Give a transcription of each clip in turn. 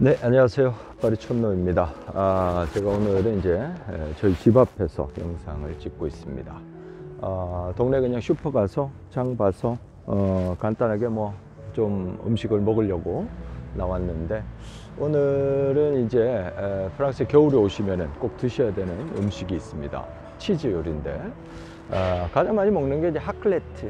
네, 안녕하세요. 파리 촌노입니다. 제가 오늘은 이제 저희 집 앞에서 영상을 찍고 있습니다. 동네 그냥 슈퍼 가서 장 봐서 간단하게 뭐 좀 음식을 먹으려고 나왔는데, 오늘은 이제 프랑스에 겨울에 오시면은 꼭 드셔야 되는 음식이 있습니다. 치즈 요리인데, 가장 많이 먹는 게 이제 하클레트.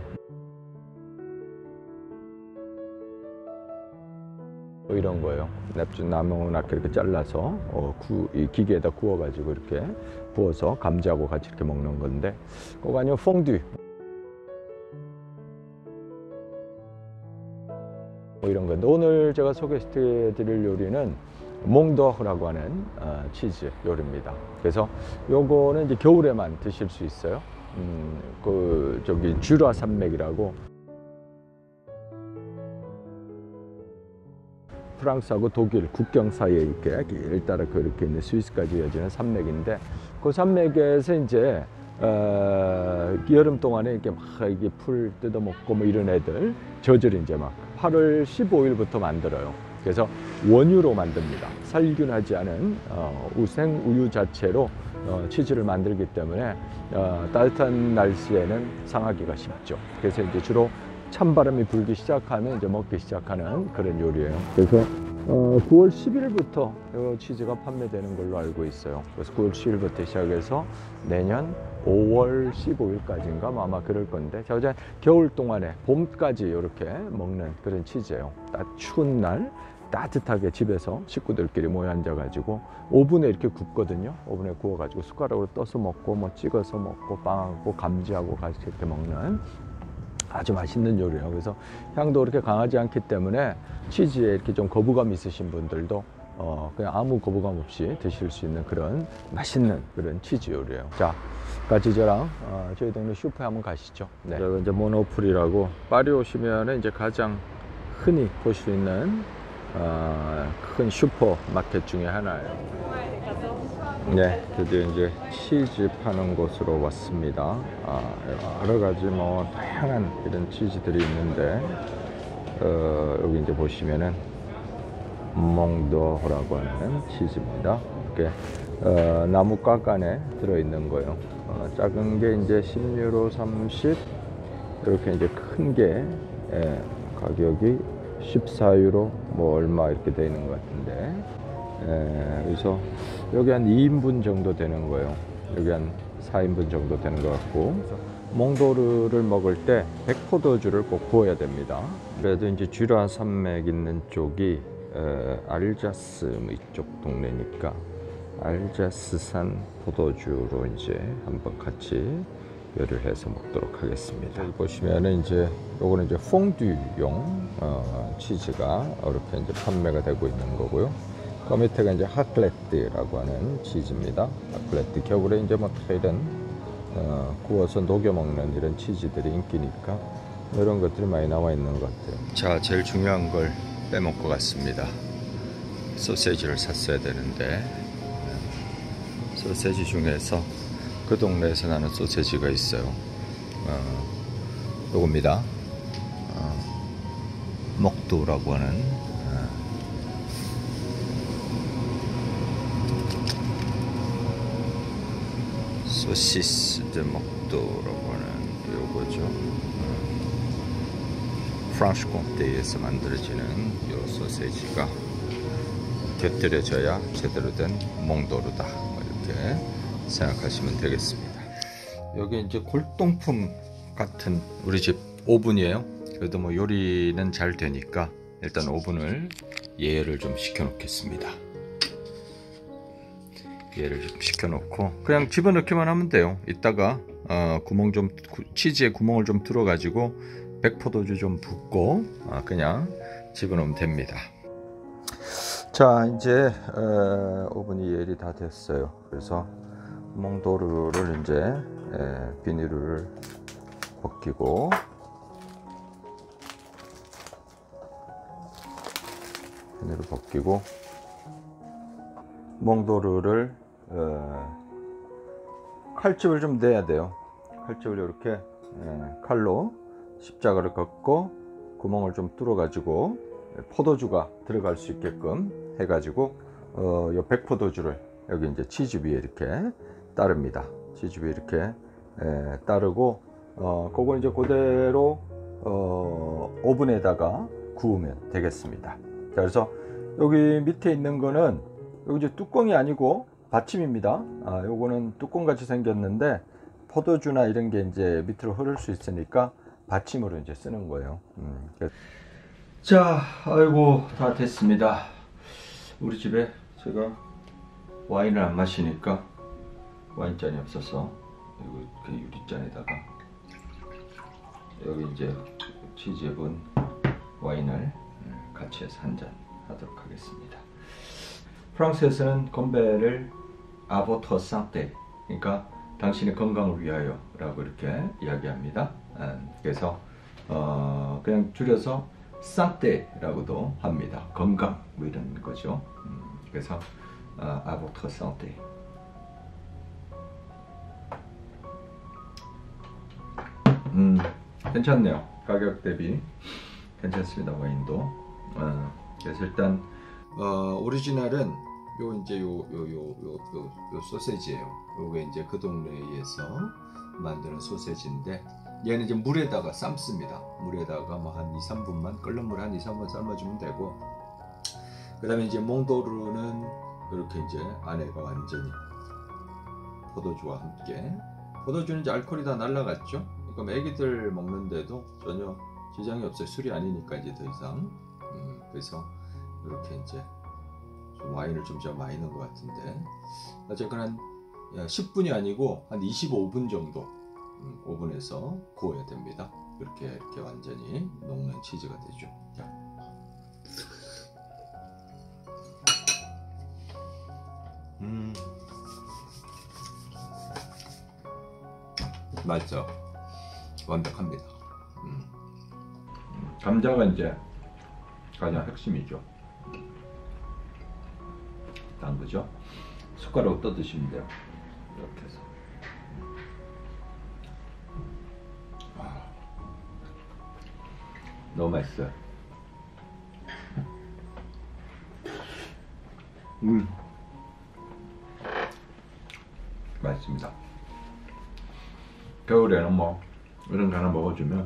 이런 거예요. 나무나게 이렇게 잘라서 이 기계에다 구워가지고 이렇게 부어서 감자하고 같이 이렇게 먹는 건데, 그거 아니면 퐁듀 뭐 이런 건데, 오늘 제가 소개해 드릴 요리는 몽도르라고 하는 치즈 요리입니다. 그래서 요거는 이제 겨울에만 드실 수 있어요. 저기 쥬라 산맥이라고, 프랑스하고 독일 국경 사이에 이렇게 길 따라 그렇게 있는 스위스까지 이어지는 산맥인데, 그 산맥에서 이제 여름 동안에 이렇게 막 이게 풀 뜯어먹고 뭐 이런 애들 젖을 이제 막 8월 15일부터 만들어요. 그래서 원유로 만듭니다. 살균하지 않은 우생 우유 자체로 치즈를 만들기 때문에 따뜻한 날씨에는 상하기가 쉽죠. 그래서 이제 주로 찬바람이 불기 시작하면 이제 먹기 시작하는 그런 요리예요. 그래서 9월 10일부터 치즈가 판매되는 걸로 알고 있어요. 그래서 9월 10일부터 시작해서 내년 5월 15일까지인가 아마 그럴 건데, 자, 겨울 동안에 봄까지 이렇게 먹는 그런 치즈예요. 추운 날 따뜻하게 집에서 식구들끼리 모여 앉아가지고 오븐에 이렇게 굽거든요. 오븐에 구워가지고 숟가락으로 떠서 먹고 뭐 찍어서 먹고 빵하고 감지하고 같이 이렇게 먹는 아주 맛있는 요리예요. 그래서 향도 그렇게 강하지 않기 때문에 치즈에 이렇게 좀 거부감 있으신 분들도 그냥 아무 거부감 없이 드실 수 있는 그런 맛있는 그런 치즈 요리예요. 자, 같이 저랑 저희 동네 슈퍼에 한번 가시죠. 네. 여기 이제 모노풀이라고, 파리 오시면 이제 가장 흔히 볼 수 있는 큰 슈퍼 마켓 중에 하나예요. 네, 드디어 이제 치즈 파는 곳으로 왔습니다. 여러 가지 뭐 다양한 이런 치즈들이 있는데, 여기 이제 보시면은 몽도르라고 하는 치즈입니다. 이렇게 나무 각 안에 들어있는 거예요. 작은 게 이제 10유로 30, 이렇게 이제 큰 게 가격이 14유로 뭐 얼마 이렇게 되어 있는 것 같은데, 그래서 여기 한 2인분 정도 되는 거예요. 여기 한 4인분 정도 되는 것 같고, 몽도르를 먹을 때 백포도주를 꼭 부어야 됩니다. 그래도 이제 쥬라 산맥 있는 쪽이 알자스 뭐 이쪽 동네니까 알자스산 포도주로 이제 한번 같이 요리를 해서 먹도록 하겠습니다. 여기 보시면은 이제 요거는 이제 퐁듀용 치즈가 이렇게 이제 판매가 되고 있는 거고요. 그 밑에가 이제 하클레트라고 하는 치즈입니다. 하클레트, 겨울에 이제 뭐 이런 구워서 녹여 먹는 이런 치즈들이 인기니까 이런 것들이 많이 나와 있는 것 같아요. 자, 제일 중요한 걸 빼먹고 갔습니다. 소세지를 샀어야 되는데, 소세지 중에서 그 동네에서 나는 소세지가 있어요. 요겁니다. 먹도라고 하는 소시스 드 먹도라고 하는 요거죠. 프랑스 콩테에서 만들어지는 요 소세지가 곁들여져야 제대로 된 몽도르다, 이렇게 생각하시면 되겠습니다. 여기 이제 골동품 같은 우리 집 오븐이에요. 그래도 뭐 요리는 잘 되니까 일단 오븐을 예열을 좀 시켜 놓겠습니다. 얘를 좀 시켜놓고 그냥 집어넣기만 하면 돼요. 이따가 치즈에 구멍을 좀 뚫어 가지고 백포도주 좀 붓고 그냥 집어넣으면 됩니다. 자, 이제 오븐이 예열이 다 됐어요. 그래서 몽도르를 이제 비닐을 벗기고, 몽도르를 칼집을 좀 내야 돼요. 칼집을 이렇게 칼로 십자가를 걷고 구멍을 좀 뚫어 가지고 포도주가 들어갈 수 있게끔 해가지고 요 백포도주를 여기 이제 치즈 위에 이렇게 따릅니다. 치즈 위에 이렇게 따르고 그걸 이제 그대로 오븐에다가 구우면 되겠습니다. 자, 그래서 여기 밑에 있는 거는 여기 이제 뚜껑이 아니고 받침입니다. 요거는 뚜껑 같이 생겼는데 포도주나 이런 게 이제 밑으로 흐를 수 있으니까 받침으로 이제 쓰는 거예요. 자, 아이고 다 됐습니다. 우리 집에 제가 와인을 안 마시니까 와인잔이 없어서 그 유리잔에다가 여기 이제 치즈에 본 와인을 같이 해서 한 잔 하도록 하겠습니다. 프랑스에서는 건배를 아보터 상테, 그러니까 당신의 건강을 위하여 라고 이렇게 이야기합니다. 그래서 그냥 줄여서 상테라고도 합니다. 건강 뭐 이런 거죠. 그래서 아보터 상테. 괜찮네요. 가격 대비 괜찮습니다. 와인도. 그래서 일단 오리지널은 요 이제 요 소세지예요. 요게 이제 그 동네에서 만드는 소세지인데 얘는 이제 물에다가 삶습니다. 물에다가 뭐 한 2-3분만 끓는 물 한 2-3분 삶아주면 되고, 그 다음에 이제 몽도르는 이렇게 이제 안에가 완전히 포도주와 함께, 포도주는 이제 알코올이 다 날라갔죠. 그러니까 애기들 먹는데도 전혀 지장이 없어요. 술이 아니니까 이제 더 이상. 그래서 이렇게 이제 좀 와인을 좀 많이 넣은 것 같은데, 어쨌거나 한 10분이 아니고 한 25분 정도 오븐에서 구워야 됩니다. 이렇게 완전히 녹는 치즈가 되죠. 자. 맛있죠? 완벽합니다. 감자가 이제 가장 핵심이죠. 단 거죠. 숟가락으로 떠 드시면 돼요. 이렇게 해서. 너무 맛있어요. 맛있습니다. 겨울에는 뭐 이런 거 하나 먹어주면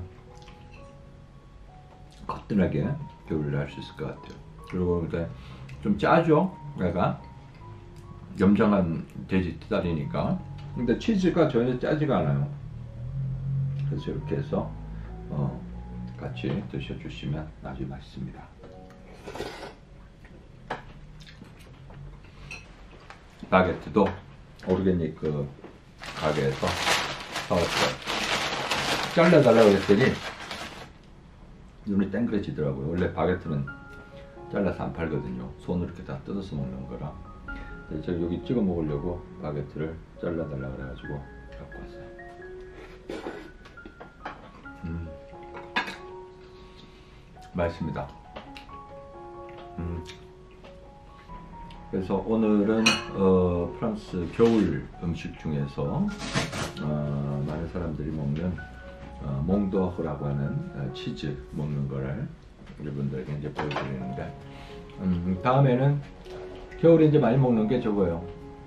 거뜬하게 겨울을 할 수 있을 것 같아요. 그리고 이렇게 좀 짜죠? 얘가 염장한 돼지 닭다리니까. 근데 치즈가 전혀 짜지가 않아요. 그래서 이렇게 해서 같이 드셔주시면 아주 맛있습니다. 바게트도 오르게닉 그 가게에서 사왔어요. 잘라달라고 했더니 눈이 땡그레지더라고요. 원래 바게트는 잘라서 안 팔거든요. 손으로 이렇게 다 뜯어서 먹는 거라. 제가 여기 찍어 먹으려고 바게트를 잘라달라고 그래가지고 갖고 왔어요. 맛있습니다. 그래서 오늘은 프랑스 겨울 음식 중에서 많은 사람들이 먹는 몽도르라고 하는 치즈 먹는 거를 여러분들에게 이제 보여드리는데, 다음에는 겨울에 이제 많이 먹는 게 저거예요.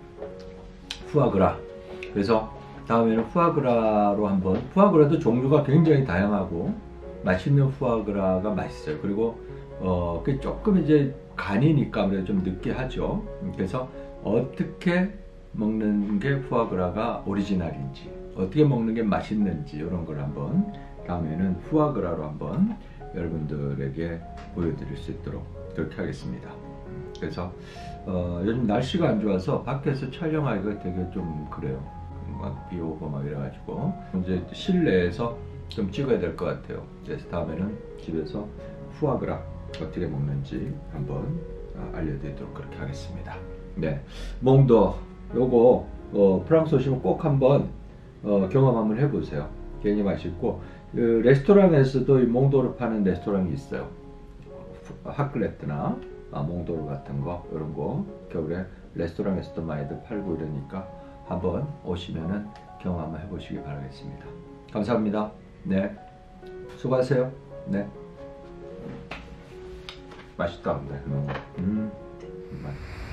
푸아그라. 그래서 다음에는 푸아그라로 한번, 푸아그라도 종류가 굉장히 다양하고 맛있는 푸아그라가 맛있어요. 그리고 그 조금 이제 간이니까 아무래도 좀 느끼하죠. 그래서 어떻게 먹는 게 푸아그라가 오리지널인지, 어떻게 먹는 게 맛있는지 이런 걸 한번 다음에는 푸아그라로 한번 여러분들에게 보여드릴 수 있도록 그렇게 하겠습니다. 그래서 요즘 날씨가 안 좋아서 밖에서 촬영하기가 되게 좀 그래요. 막 비 오고 막 이래가지고 이제 실내에서 좀 찍어야 될 것 같아요. 그래서 다음에는 집에서 푸아그라 어떻게 먹는지 한번 알려드리도록 그렇게 하겠습니다. 네, 몽도 요거 프랑스 오시면 꼭 한번 경험 한번 해보세요. 굉장히 맛있고, 그 레스토랑에서도 이 몽도를 파는 레스토랑이 있어요. 핫글레트나 몽도르 같은 거, 이런 거 겨울에 레스토랑에서도 많이들 팔고 이러니까 한번 오시면은 경험 한번 해보시기 바라겠습니다. 감사합니다. 네, 수고하세요. 네. 맛있다 근데. 음. 맛.